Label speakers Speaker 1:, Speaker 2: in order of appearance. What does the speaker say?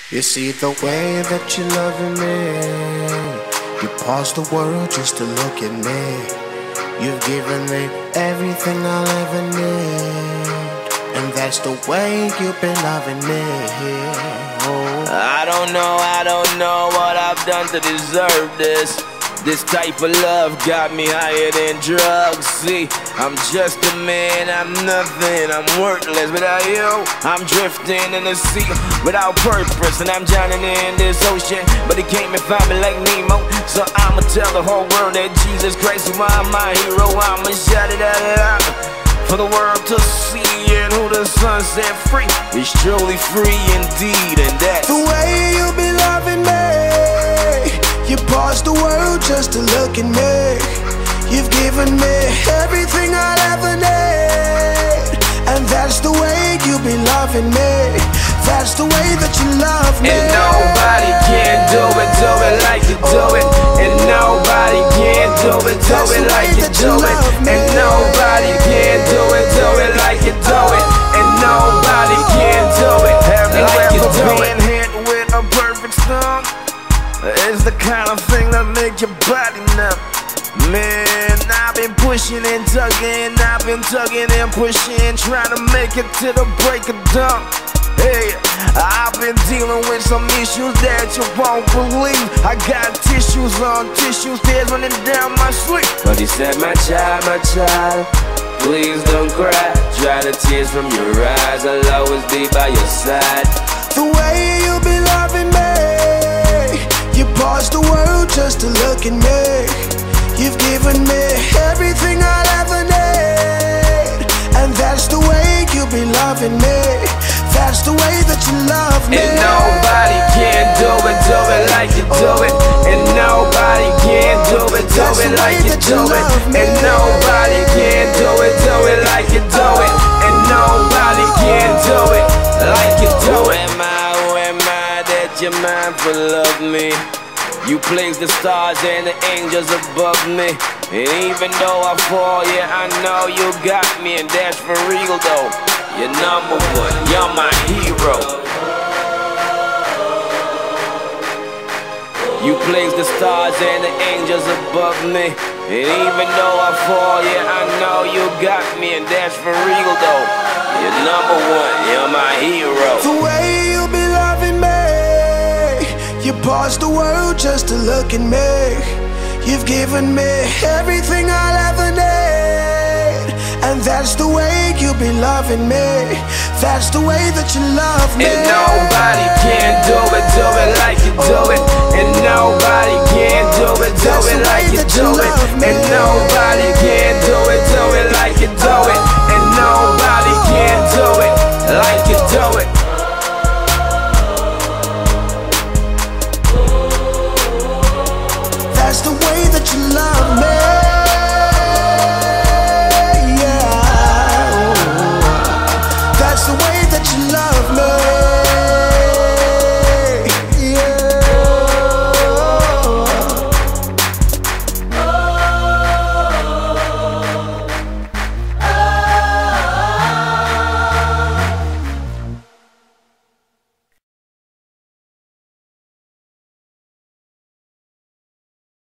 Speaker 1: You see the way that you're loving me. You pause the world just to look at me. You've given me everything I'll ever need, and that's the way you've been loving me. Oh.
Speaker 2: I don't know what I've done to deserve this. This type of love got me higher than drugs. See, I'm just a man, I'm nothing, I'm worthless without you. I'm drifting in the sea without purpose, and I'm drowning in this ocean, but he came and found me like Nemo. So I'ma tell the whole world that Jesus Christ is my hero. I'ma shout it out for the world to see, and who the Son set free is truly free indeed. And that's
Speaker 1: the way you be loving me. You pause the world just to look at me. You've given me everything I'll ever need, and that's the way you be loving me. That's the way that you love me.
Speaker 2: And nobody can do it like you do it. And nobody can do it like you do it. And nobody can do it like you do it. And nobody can do it like you do it. Being hit with a perfect storm is the kind of thing that make your body numb. Man, I've been pushing and tugging, I've been tugging and pushing, trying to make it to the break of dawn. Hey, I've been dealing with some issues that you won't believe. I got tissues on tissues, tears running down my sleeve. But he said, my child, please don't cry. Dry the tears from your eyes, I'll always be by your side.
Speaker 1: The way you be loving me. You pause the world just to look at me. You've given me everything I'll ever need, and that's the way you be loving me. That's the way that you love me.
Speaker 2: And nobody can do it like you do it. And nobody can do it like you do it. And nobody can do it like you do it. And nobody can do it like you do it. Who am I that you're mindful of me? You place the stars and the angels above me, and even though I fall, yeah, I know you got me, and that's for real though. You're number one, you're my hero. You place the stars and the angels above me, and even though I fall, yeah, I know you got me, and that's for real though. You're number one, you're my hero.
Speaker 1: The way you be loving me. You pause the world just to look at me. You've given me everything I'll ever need, and that's the way you be loving me. That's the way that you love me.
Speaker 2: And nobody can do it like you do it. And nobody can do it like you do it. And nobody can do it like you do it.